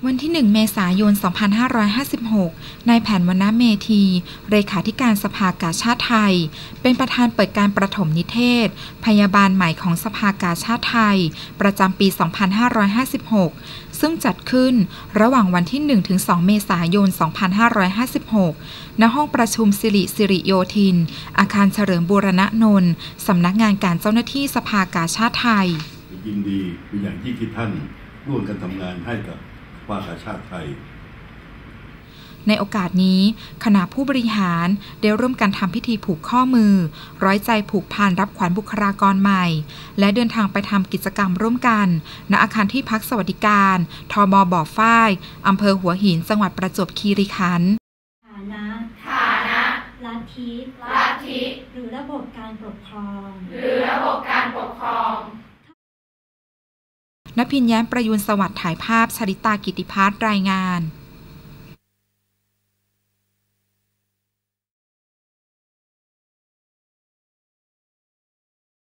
วันที่ 1 เมษายน 2556 นายแผนวรรณเมธี เลขาธิการสภากาชาดไทย เป็นประธานเปิดการประถมนิเทศ พยาบาลใหม่ของสภากาชาดไทย ประจำปี 2556 ซึ่งจัดขึ้นระหว่างวันที่ 1-2 เมษายน 2556 ณ ห้องประชุมสิริโยธิน อาคารเฉลิมบูรณนนท์ สำนักงานการเจ้าหน้าที่สภากาชาดไทยยินดีเป็นอย่างยิ่งที่ท่านร่วมกันทำงานให้กับสภากาชาดไทยในโอกาสนี้คณะผู้บริหารได้ร่วมกันทำพิธีผูกข้อมือร้อยใจผูกพันรับขวัญบุคลากรใหม่และเดินทางไปทำกิจกรรมร่วมกันณอาคารที่พักสวัสดิการทบ.บ่อฝ้ายอำเภอหัวหินจังหวัดประจวบคีรีขันธ์ฐานะลัทธิหรือระบบการปกครองณ พินแย้มประยูรสวัสดิ์ถ่ายภาพชลิตากิติพัฒน์รายงาน